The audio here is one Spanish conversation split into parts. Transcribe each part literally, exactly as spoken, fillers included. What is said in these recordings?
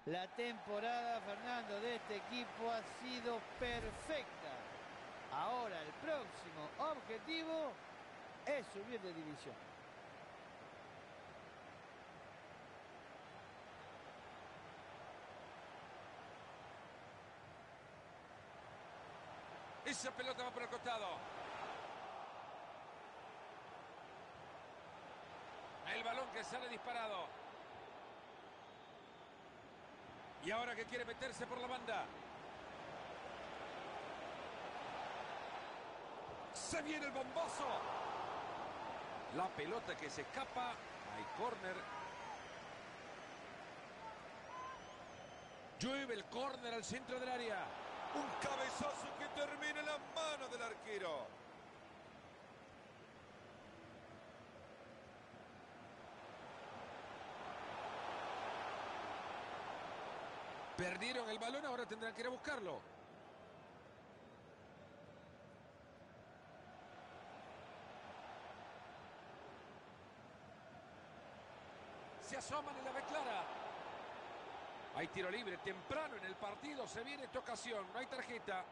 La temporada, Fernando, de este equipo ha sido perfecta. Ahora el próximo objetivo es subir de división. Esa pelota va por el costado. El balón que sale disparado. Y ahora que quiere meterse por la banda. Se viene el bombazo. La pelota que se escapa. Hay córner. Llueve el córner al centro del área. Un cabezazo que termina en las manos del arquero. Perdieron el balón, ahora tendrán que ir a buscarlo. Se asoman en la ve clara. Hay tiro libre temprano en el partido. Se viene esta ocasión. No hay tarjeta.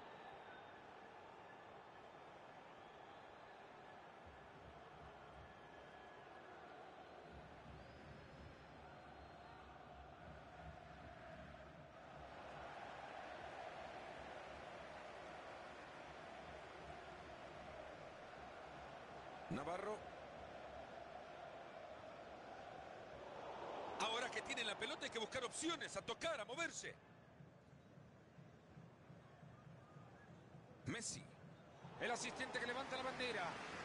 Navarro. Ahora que tienen la pelota hay que buscar opciones, a tocar, a moverse. Messi. El asistente que levanta la bandera.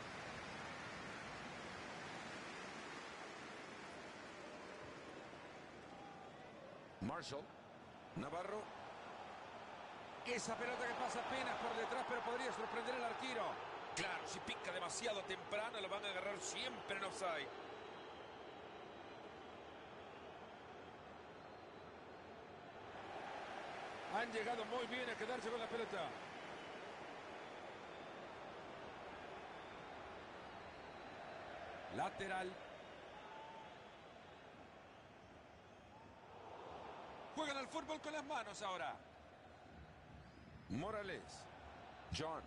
Marshall. Navarro. Esa pelota que pasa apenas por detrás, pero podría sorprender al arquero. Claro, si pica demasiado temprano lo van a agarrar siempre en offside. Han llegado muy bien a quedarse con la pelota. Lateral. Juegan al fútbol con las manos ahora. Morales. John.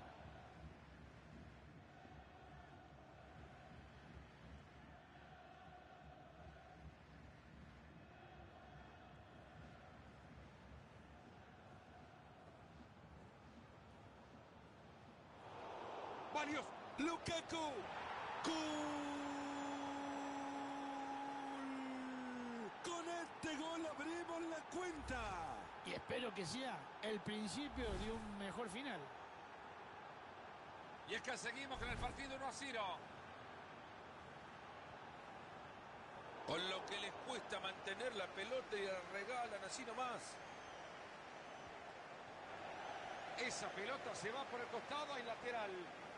Varios. Lukaku. ¡Gol! Con este gol abrimos la cuenta. Y espero que sea el principio de un mejor final. Y es que seguimos con el partido uno a cero. Con lo que les cuesta mantener la pelota y la regalan así nomás. Esa pelota se va por el costado, hay lateral.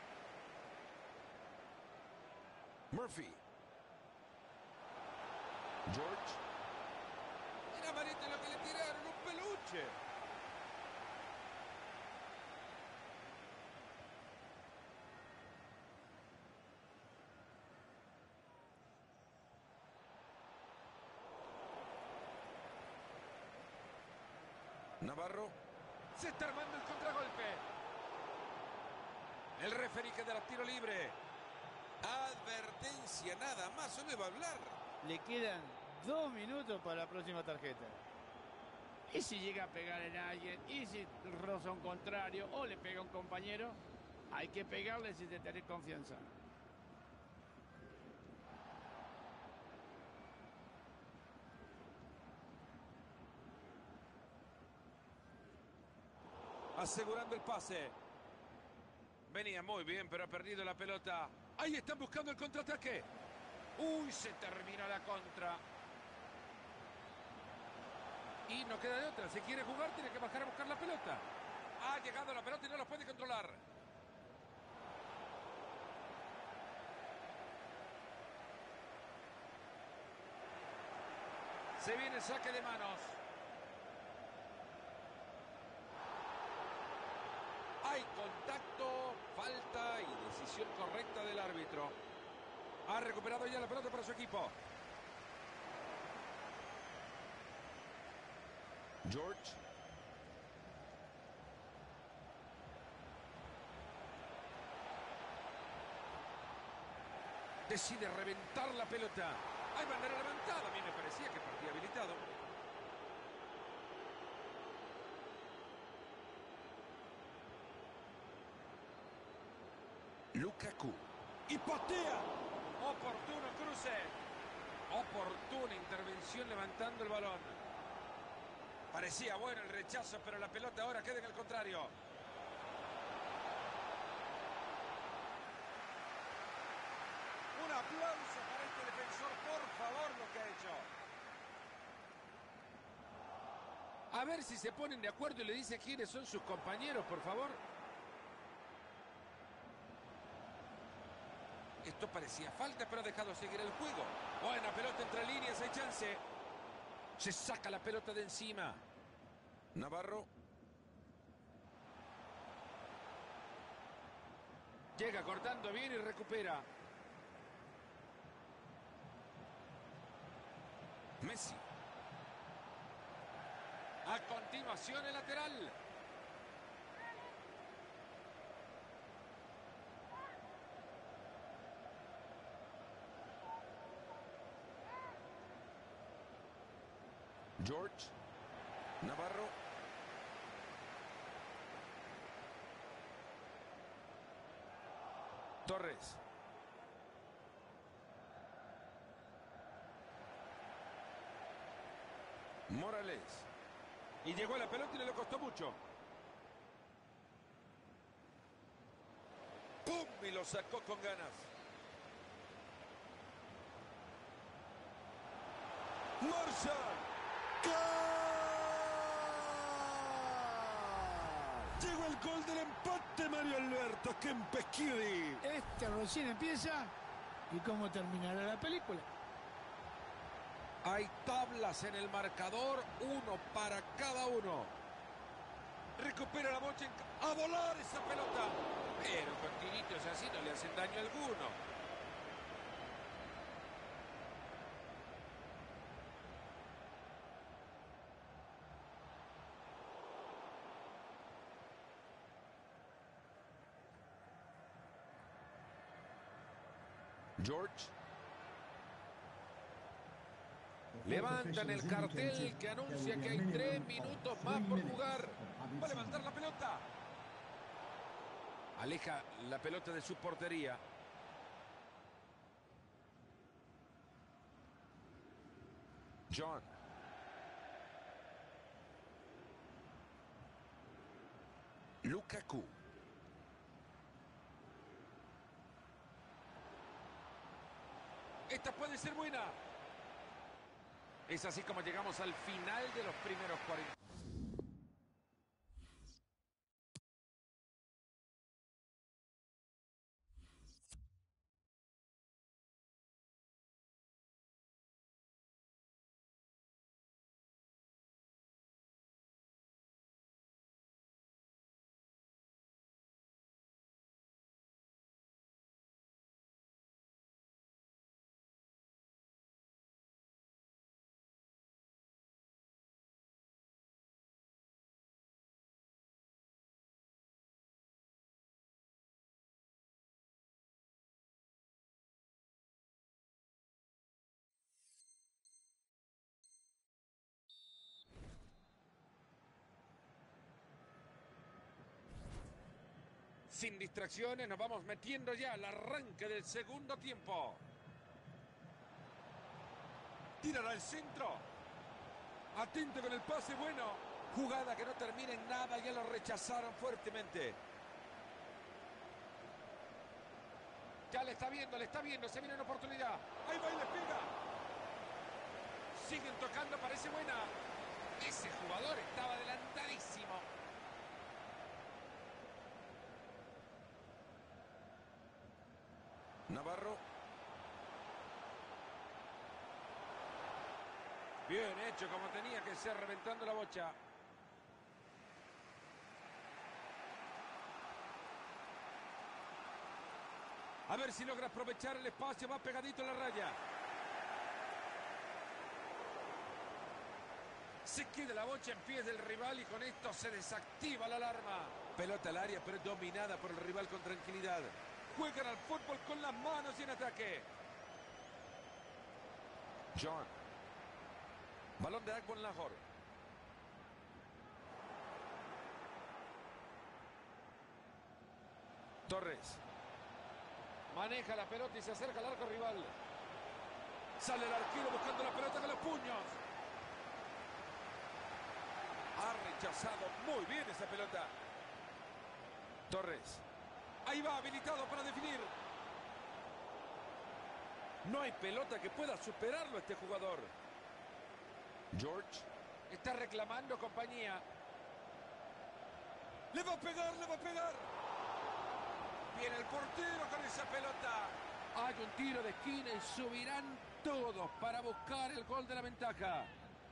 Murphy. George. Era Marito lo que le tiraron, un peluche. Navarro. Se está armando el contragolpe. El referí que dará tiro libre. Advertencia, nada más, solo va a hablar. Le quedan dos minutos para la próxima tarjeta. Y si llega a pegar en alguien, y si roza a un contrario o le pega a un compañero, hay que pegarle sin tener confianza. Asegurando el pase. Venía muy bien, pero ha perdido la pelota. Ahí están buscando el contraataque. Uy, se terminó la contra. Y no queda de otra. Si quiere jugar, tiene que bajar a buscar la pelota. Ha llegado la pelota y no la puede controlar. Se viene el saque de manos. Hay contacto, falta y decisión correcta del árbitro. Ha recuperado ya la pelota para su equipo. George. Decide reventar la pelota. Hay bandera levantada. A mí me parecía que partía habilitado. Lukaku. Y patea. Oportuno cruce. Oportuna intervención levantando el balón. Parecía bueno el rechazo, pero la pelota ahora queda en el contrario. Un aplauso para este defensor, por favor, lo que ha hecho. A ver si se ponen de acuerdo y le dice quiénes son sus compañeros, por favor. Esto parecía falta, pero ha dejado seguir el juego. Buena pelota entre líneas, hay chance. Se saca la pelota de encima. Navarro. Llega cortando bien y recupera. Messi. A continuación el lateral. George. Navarro. Torres. Morales. Y llegó a la pelota y le costó mucho. ¡Pum! Y lo sacó con ganas. Marshall. ¡Gol! Llegó el gol del empate, Mario Alberto Kempeschiedi. Este recién empieza. ¿Y cómo terminará la película? Hay tablas en el marcador, uno para cada uno. Recupera la bocha, en... a volar esa pelota. Pero con tiritos así no le hacen daño alguno. George. Levantan el cartel que anuncia que hay tres minutos más por jugar. Va a levantar la pelota. Aleja la pelota de su portería. John. Lukaku. Esta puede ser buena. Es así como llegamos al final de los primeros cuarenta. Sin distracciones nos vamos metiendo ya al arranque del segundo tiempo. Tirará al centro. Atento con el pase, bueno. Jugada que no termina en nada, ya lo rechazaron fuertemente. Ya le está viendo, le está viendo, se viene una oportunidad. Ahí va y le pega. Siguen tocando, parece buena. Ese jugador estaba adelantadísimo. Navarro. Bien hecho, como tenía que ser, reventando la bocha. A ver si logra aprovechar el espacio, va pegadito a la raya. Se queda la bocha en pies del rival y con esto se desactiva la alarma. Pelota al área, pero dominada por el rival con tranquilidad. Juegan al fútbol con las manos y en ataque. John. Balón de Akbon Lahore. Torres. Maneja la pelota y se acerca al arco rival. Sale el arquero buscando la pelota con los puños. Ha rechazado muy bien esa pelota. Torres. Ahí va, habilitado para definir. No hay pelota que pueda superarlo este jugador. George. Está reclamando compañía. Le va a pegar, le va a pegar. Viene el portero con esa pelota. Hay un tiro de esquina y subirán todos para buscar el gol de la ventaja.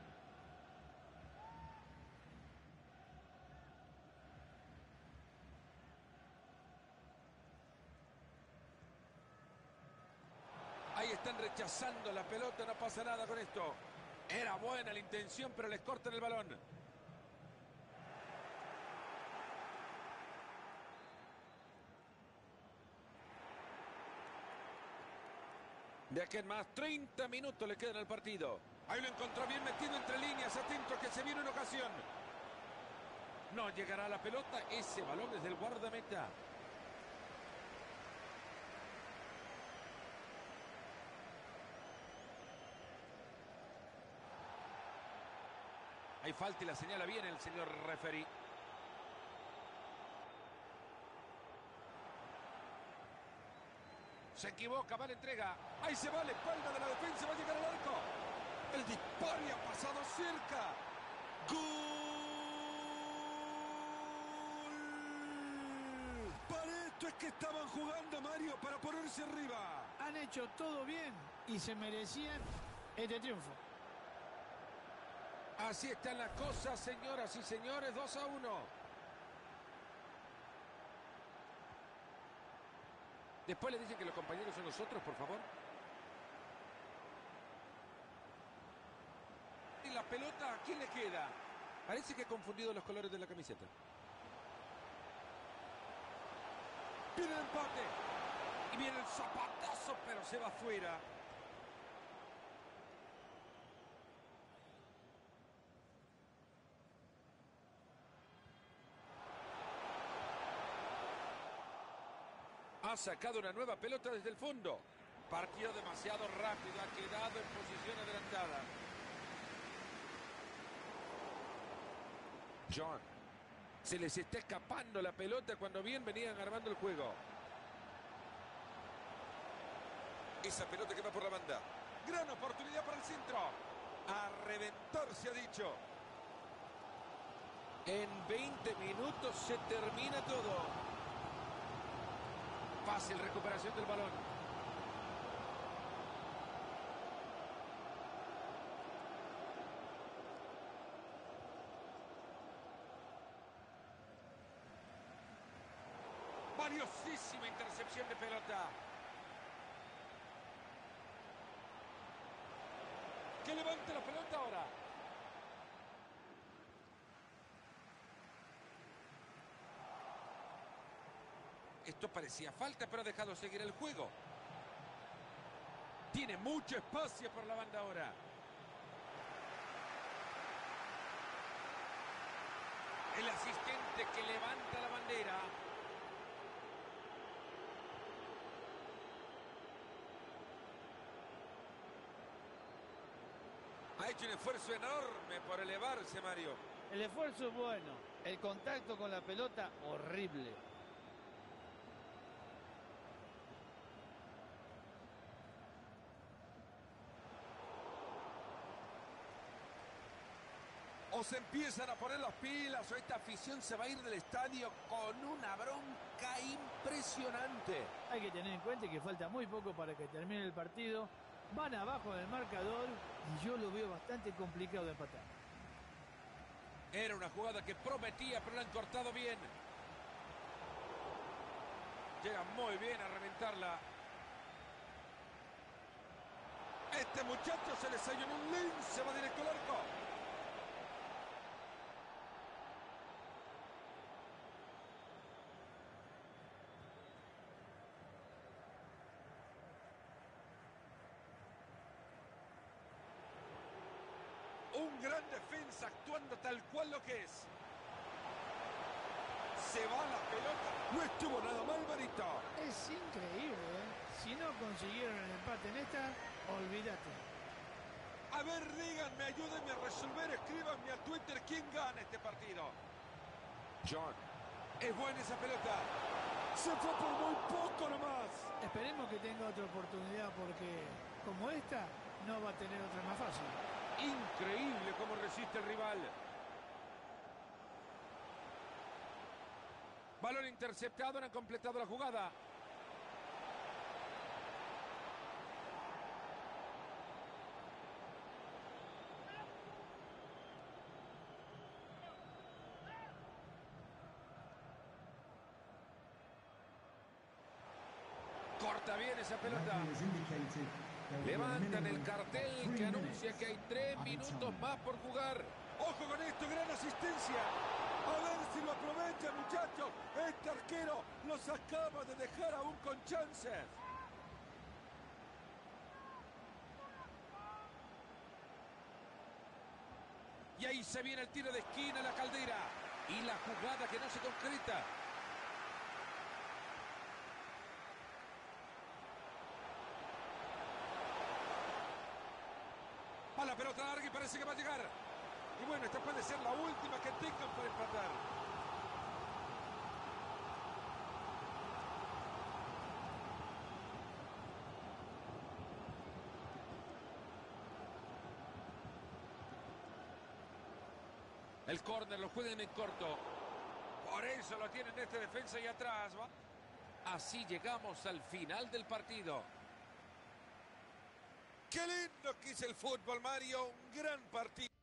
Ahí están rechazando la pelota, no pasa nada con esto. Era buena la intención, pero les cortan el balón. De aquí en más, treinta minutos le quedan al partido. Ahí lo encontró bien metido entre líneas, atento que se viene una ocasión. No llegará a la pelota, ese balón es del guardameta. Hay falta y la señala bien el señor referee. Se equivoca, va la entrega. Ahí se va la espalda de la defensa, va a llegar al arco. El disparo y ha pasado cerca. ¡Gol! Para esto es que estaban jugando, Mario, para ponerse arriba. Han hecho todo bien y se merecían este triunfo. Así están las cosas, señoras y señores, dos a uno. Después le dicen que los compañeros son nosotros, por favor. Y la pelota, ¿a quién le queda? Parece que ha confundido los colores de la camiseta. Viene el empate. Y viene el zapatazo, pero se va afuera. Ha sacado una nueva pelota desde el fondo. Partido demasiado rápido, ha quedado en posición adelantada. John. Se les está escapando la pelota cuando bien venían armando el juego. Esa pelota que va por la banda. Gran oportunidad para el centro. A reventar se ha dicho. En veinte minutos se termina todo. Fácil recuperación del balón. Valiosísima intercepción de pelota. Que levante la pelota ahora. Esto parecía falta, pero ha dejado seguir el juego. Tiene mucho espacio por la banda ahora. El asistente que levanta la bandera. Ha hecho un esfuerzo enorme por elevarse, Mario. El esfuerzo es bueno, el contacto con la pelota horrible. O se empiezan a poner las pilas o esta afición se va a ir del estadio con una bronca impresionante. Hay que tener en cuenta que falta muy poco para que termine el partido. Van abajo del marcador y yo lo veo bastante complicado de empatar. Era una jugada que prometía, pero la han cortado bien. Llega muy bien a reventarla. Este muchacho se le salió en un lince, va directo al arco. Estás actuando tal cual lo que es. Se va la pelota. No estuvo nada mal, Marito. Es increíble, ¿eh? Si no consiguieron el empate en esta, olvídate. A ver, díganme, ayúdenme a resolver, escríbanme a Twitter quién gana este partido. John, es buena esa pelota. Se fue por muy poco nomás. Esperemos que tenga otra oportunidad porque, como esta, no va a tener otra más fácil. Increíble cómo resiste el rival. Balón interceptado, no han completado la jugada. Corta bien esa pelota. Levantan el cartel que anuncia que hay tres minutos más por jugar. Ojo con esto, gran asistencia. A ver si lo aprovecha, muchachos. Este arquero los acaba de dejar aún con chances. Y ahí se viene el tiro de esquina, la Caldera. Y la jugada que no se concreta. A la pelota larga y parece que va a llegar. Y bueno, esta puede ser la última que tengan para empatar. El córner lo juegan en corto. Por eso lo tienen este defensa y atrás. ¿va? Así llegamos al final del partido. Qué lindo que es el fútbol, Mario. Un gran partido.